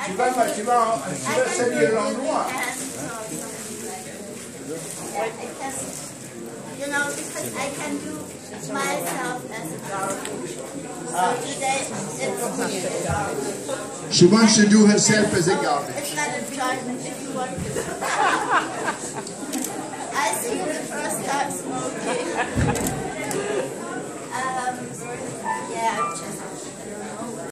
vas salir l'endroit. You know, because I can do myself as a garbage. So today it's She wants to do herself as a garbage. It's not enjoyment if you want to. I see you the first time smoking. Yeah, I'm just